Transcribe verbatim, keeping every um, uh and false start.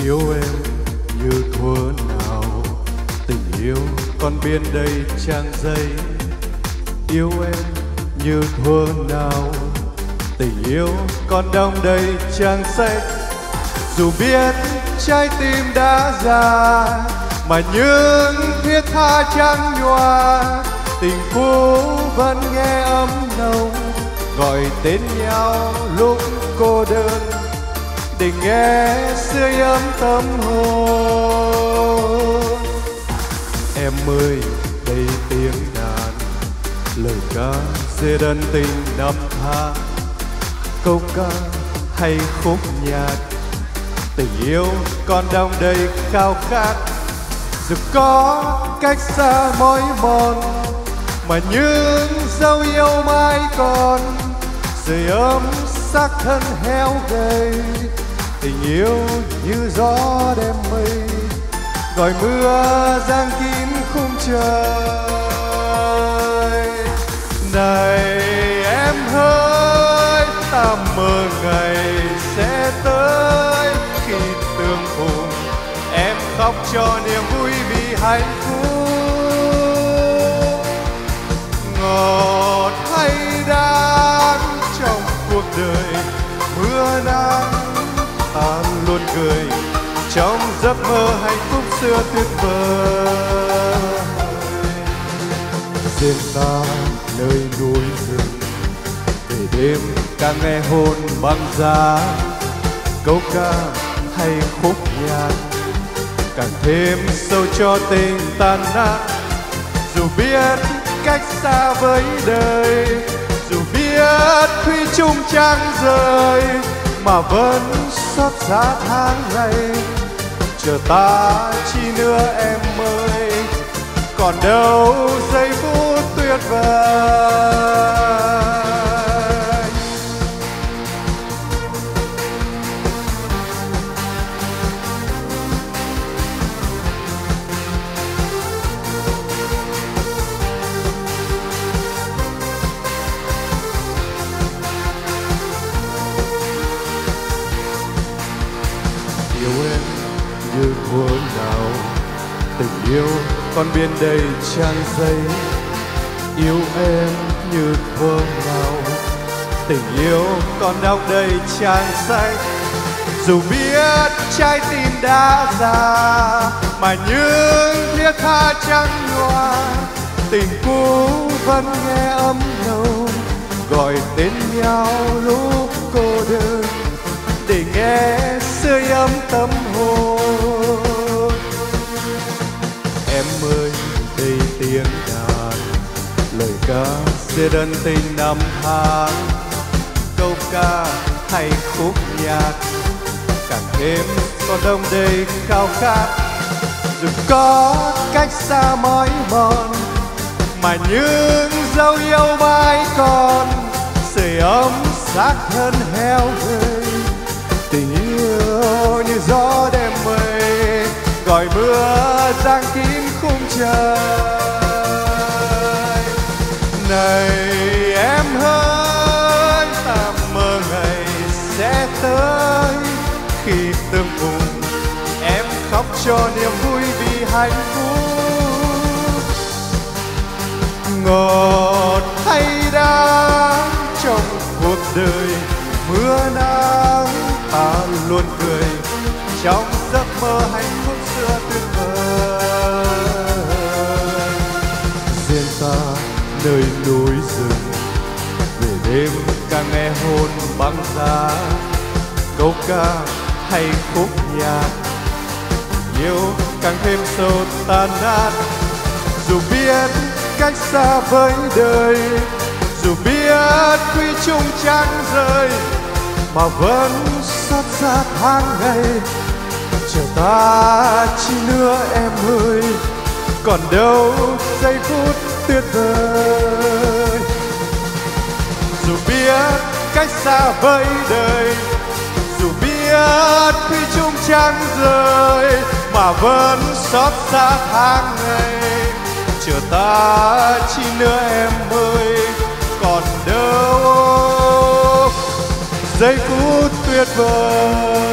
yêu em như thuở nào, tình yêu còn biên đầy trang giấy. Yêu em như thuở nào, tình yêu còn đong đầy trang sách. Dù biết trái tim đã già, mà những thiết tha trắng nhòa, tình cũ vẫn nghe ấm nồng, gọi tên nhau lúc cô đơn, để nghe sưởi ấm tâm hồn. Em ơi đây tiếng đàn, lời ca dễ ân tình năm tháng, câu ca hay khúc nhạc, tình yêu còn đong đầy khao khát. Dù có cách xa mỏi mòn, mà những dấu yêu mãi còn, sưởi ấm xác thân héo gầy. Tình yêu như gió đêm mây, gọi mưa giăng kín khung trời. Này em hỡi, ta mơ ngày sẽ tới, khi tương cùng em khóc cho niềm vui vì hạnh phúc. Ngọt hay đắng trong cuộc đời mưa nắng, ta luôn cười trong giấc mơ hạnh phúc xưa tuyệt vời. Riêng ta nơi núi rừng, về đêm càng nghe hồn băng giá, câu ca hay khúc nhạc càng thêm sâu cho tình tan nát. Dù biết cách xa với đời, dù biết thủy chung chẳng rời, mà vẫn xót xa tháng ngày. Chờ ta chi nữa em ơi, còn đâu giây phút tuyệt vời. Yêu em như thuở nào, tình yêu còn biên đầy trang giấy. Yêu em như thuở nào, tình yêu còn đong đầy trang sách. Dù biết trái tim đã già, mà những thiết tha trắng nhòa, tình cũ vẫn nghe ấm nồng, gọi tên nhau lúc cô đơn, để nghe sưởi ấm tâm hồn. Em ơi đây tiếng đàn, lời ca dễ ân tình năm tháng, câu ca hay khúc nhạc càng thêm còn đong đầy khao khát. Dù có cách xa mỏi mòn, mà những dấu yêu mãi còn, sưởi ấm xác thân héo gầy. Tình yêu như gió đêm mây, gọi mưa giăng kín khung trời. Này em hỡi, ta mơ ngày sẽ tới, khi tương cùng em khóc cho niềm vui vì hạnh phúc. Ngọt hay đắng trong cuộc đời mưa nắng, ta luôn cười trong giấc mơ hạnh phúc xưa tuyệt vời. Riêng ta nơi núi rừng, về đêm càng nghe hồn băng giá, câu ca hay khúc nhạc yêu càng thêm sâu tan nát. Dù biết cách xa với đời, dù biết thủy chung chẳng rời, mà vẫn xót xa tháng ngày. Chờ ta chi nữa em ơi, còn đâu giây phút tuyệt vời. Dù biết cách xa với đời, dù biết thủy chung chẳng rời, mà vẫn xót xa tháng ngày. Chờ ta chi nữa em ơi, còn đâu giây phút tuyệt vời.